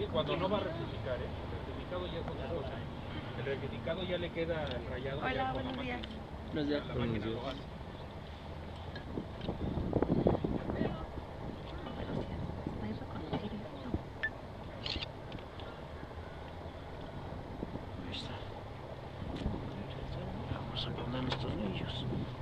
cuando no va a rectificar, ¿eh? El rectificado ya es otra cosa. El rectificado ya le queda el rayado. Hola, buenos días. Buenos días. La máquina lo hace. Ahí está. Vamos a poner los tornillos.